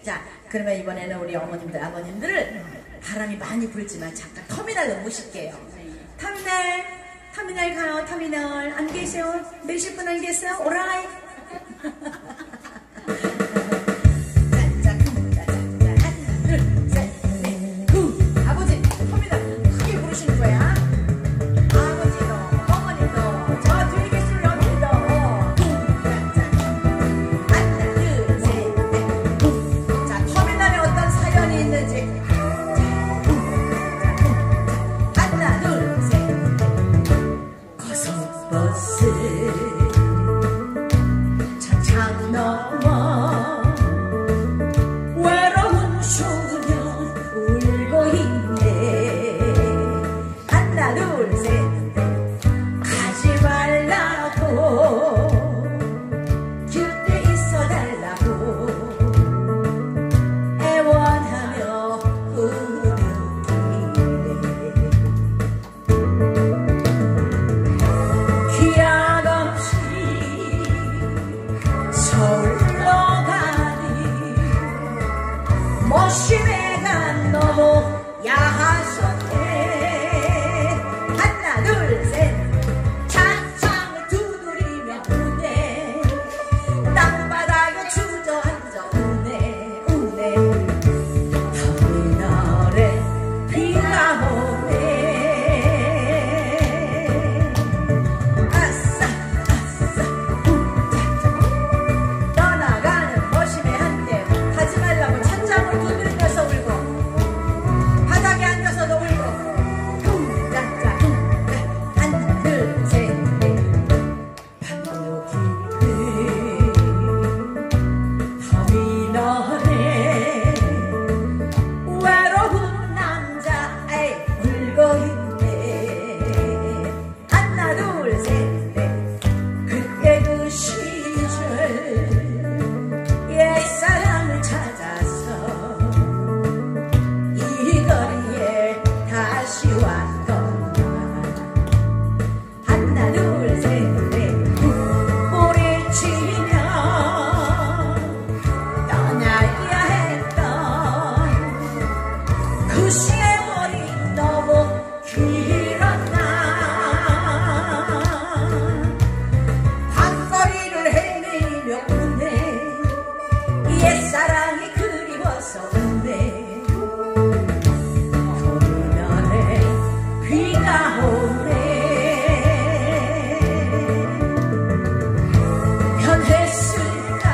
자, 그러면 이번에는 우리 어머님들, 아버님들을 바람이 많이 불지만 잠깐 터미널로 모실게요. 터미널 가요, 터미널. 안 계세요? 몇십 분 안 계세요? 오라이. 아버지, 터미널 크게 부르시는 거야. 아버지도, 어머님도, 저 뒤에 계신 여러분도. 하나, 둘, 셋, 넷. 자, 터미널에 어떤 사연이 있는지. 하나, 둘, 셋. 고속버스 차창 넘어 외로운 소년 울고 있네. 하나 둘 셋 가지 말라고 곁에 있어달라고 애원하며 우는길에 기약 없이 서울로 가니 모시매가 너무 야하셨네. 하나 둘 셋 차창을 두드리며 우네. 땅바닥에 주저앉아 우네 우네. 터미널에 비가 오네. 아싸 아싸 떠나가는 모시매한테 가지 말라고 찬장을 두드리면서 울고 바닥에 앉아서도 울고 쿵짝짝 쿵짝 하나 둘 셋 넷 밤도 깊은 터미널에 외로운 남자애 울고 있네. 하나 둘 셋 넷 그때 그 시절 옛사랑을 찾아서 이 거리에 다시 왔건만. 하나 둘 셋 넷 뿌리치며 떠나야 했던 그 세월이 너무 길었나. 밤거리를 헤매며 우네. 옛사랑이 그리워서 우네. 터미널에 비가 오네. 변했을까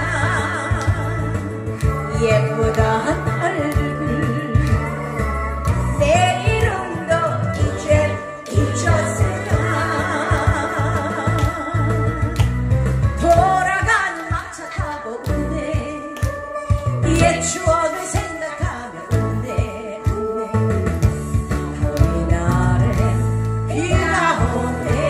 예쁘던 얼굴. 내 이름도 이제 잊었을까. 돌아가는 막차 타고 우네. 옛 추억을 생각하며 우네 우네. 터미널에 비가 오네.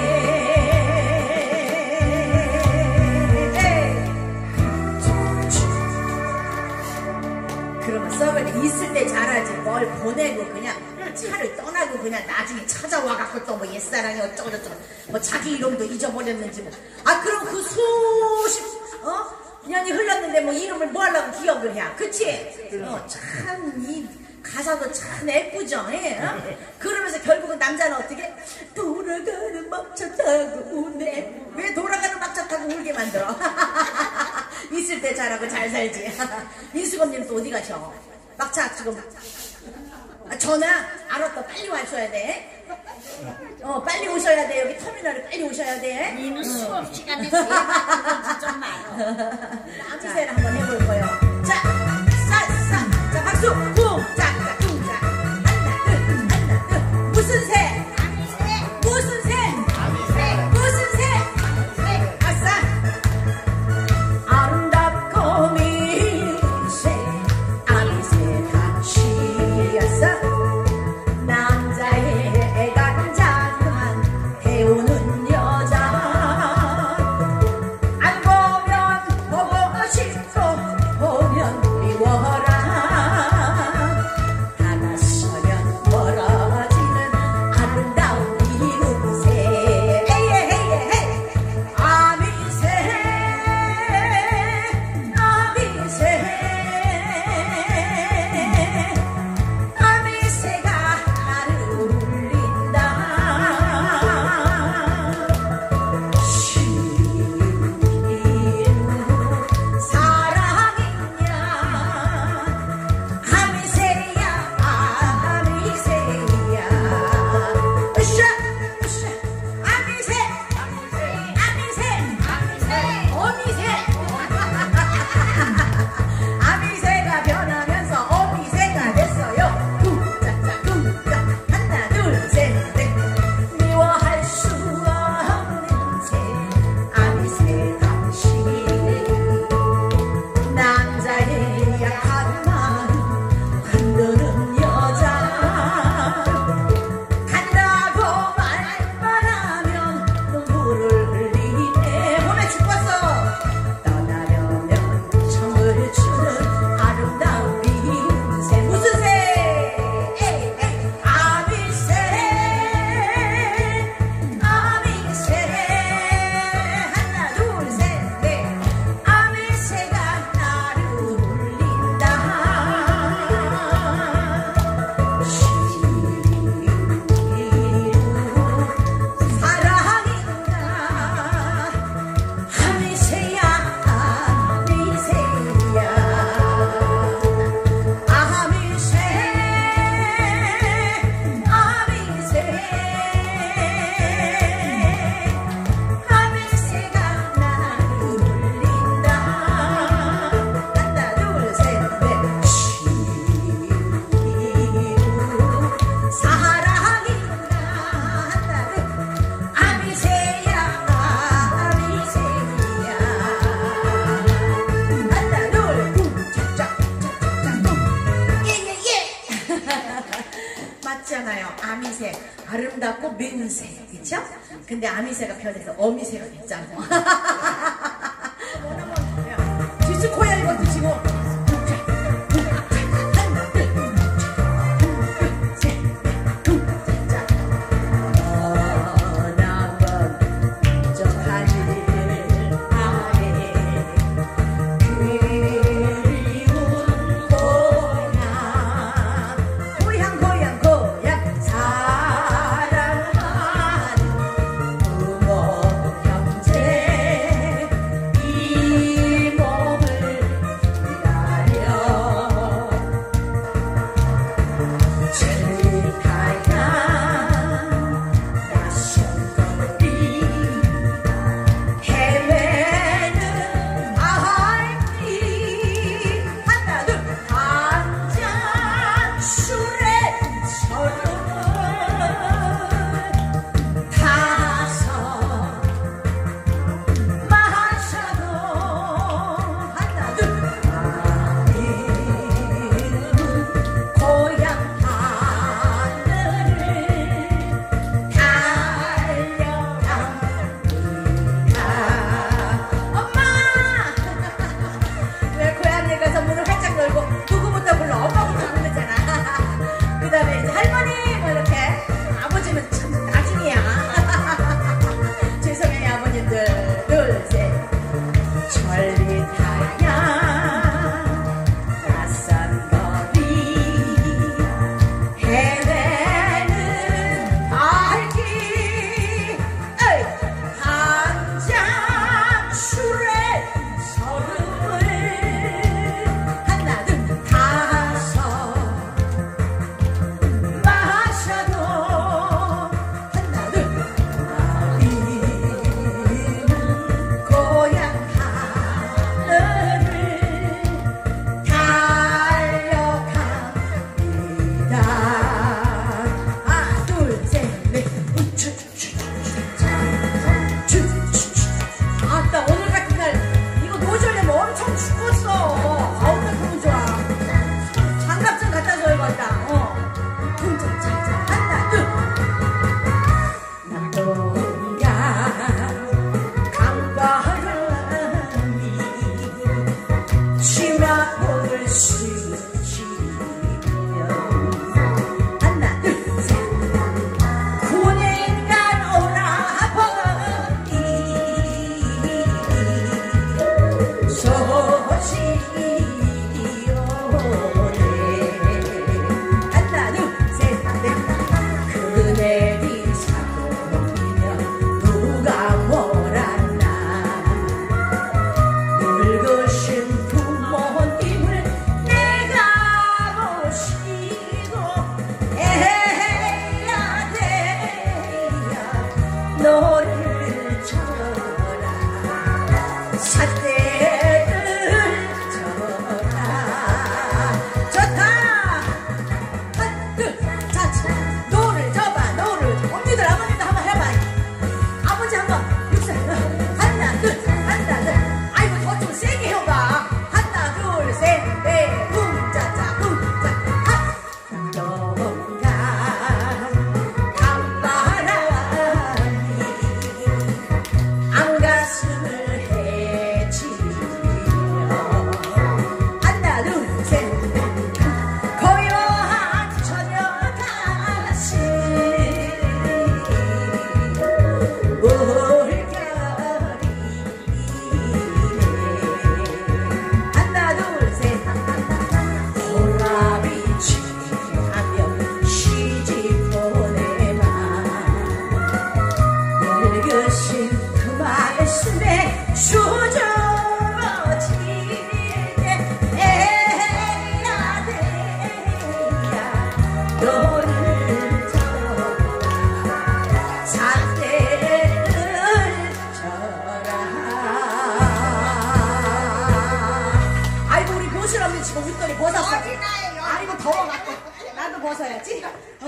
그러면 서버는 있을 때 잘하지 뭘 보내고 그냥 차를 떠나고 그냥 나중에 찾아와갖고 또 뭐 옛사랑이 어쩌고저쩌고 뭐 자기 이름도 잊어버렸는지 뭐. 아 그럼 그 수십 년이 흘렀는데 뭐 이름을 뭐 하려고 기억을 해. 그치? 참 이 가사도 참 예쁘죠. 예? 그러면서 결국은 남자는 어떻게 돌아가는 막차 타고 우네. 왜 돌아가는 막차 타고 울게 만들어? 있을 때 잘하고 잘 살지. 민수검님 또 어디 가셔? 막차 지금 전화 알았다. 빨리 와셔야 돼. 빨리 오셔야 돼. 여기 터미널에 빨리 오셔야 돼. 니는 수업 시간에 좀 많아. 찌세를 한번 해볼 거예요. 자, 싸싸. 자, 박수. 쿵짝짝 쿵짝. 하나 둘. 무슨 새? 무슨 새? 무슨 새? 아싸. 아름답고 미새 아미새 같이였어. 남자의 간장한 태우는 여자. 안 보면 보고 싶고 보면 그리워라. 다가서면 멀어지는 아름다운 이웃새. 아미새 아미새 아미새 아름답고 민새 그쵸? 근데 아미새가 변해서 어미새가 됐잖아. 디스코야 이것도 지금. 벗어야지.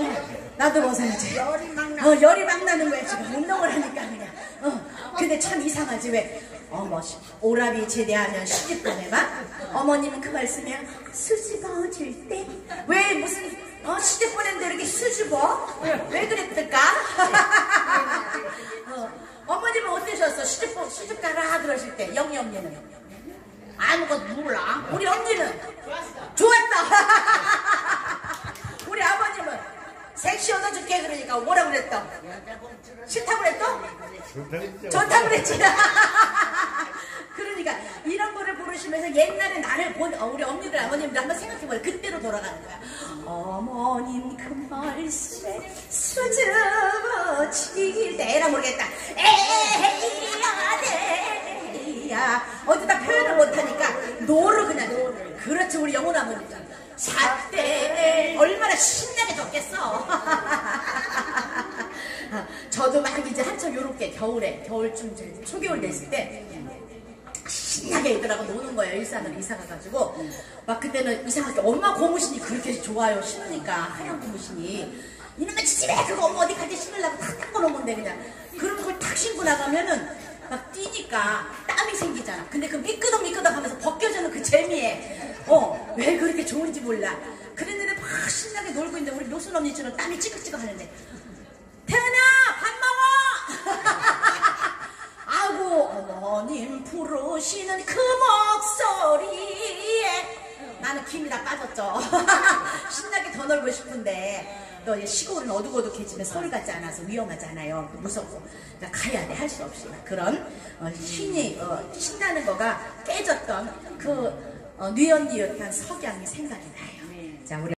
나도 벗어야지. 열이 막 나. 열이 막 나는 거야 지금 운동을 하니까 그냥. 근데 참 이상하지 왜? 오라비 제대하면 시집보내 봐. 어머님은 그 말씀이야. 수줍어질 때 왜 무슨 시집 보낸데 이렇게 수줍어? 왜 그랬을까? 어머님은 어떠셨어? 시집 가라 그러실 때 영희 언니는? 아무것도 몰라. 우리 언니는? 좋았어. 우리 아버님은? 섹시 얻어줄게 그러니까 뭐라 그랬어? 싫다고 그랬어? 좋다고 그랬지. 그러니까 이런 거를 부르시면서 옛날에 나를 본 우리 언니들 아버님들 한번 생각해봐요. 그때로 돌아가는 거야. 어머님 그 말씀에 수줍어질 때라 모르겠다. 에이야 네야 어디다 표현을 못하니까 노를 그냥 노를. 그렇지 우리 영훈 아버님 잣대 얼마나 신나게 졌겠어. 저도 막 이제 한참 요렇게 겨울쯤 초겨울 됐을 때 신나게 애들하고 노는 거예요. 일산으로 이사 가가지고 막 그때는 이상하게 엄마 고무신이 그렇게 좋아요. 신으니까 하얀 고무신이 이놈의 집에 그거 엄마 어디 갈 때 신으려고 탁 닦고 놓으면 그냥 그런 걸 탁 신고 나가면은 막 뛰니까 땀이 생기잖아. 근데 그 미끄덕 하면서 벗겨지는 그 재미에 왜 그렇게 좋은지 몰라. 그랬는데 막 신나게 놀고 있는데 우리 노순 언니처럼 땀이 찌글찌글 하는데 태연아 밥 먹어. 아고 어머님 부르시는 그 목소리에 나는 김이 다 빠졌죠. 신나게 더 놀고 싶은데 또 시골은 어둑어둑해지면 서울 같지 않아서 위험하잖아요. 무섭고 그러니까 가야 돼. 할 수 없이 그런 신나는 거가 깨졌던 그 뉘언뉘었던 석양이 생각이 나요. 자 우리